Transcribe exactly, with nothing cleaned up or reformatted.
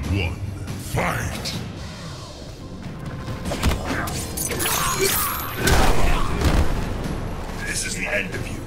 one, fight! This is the end of you.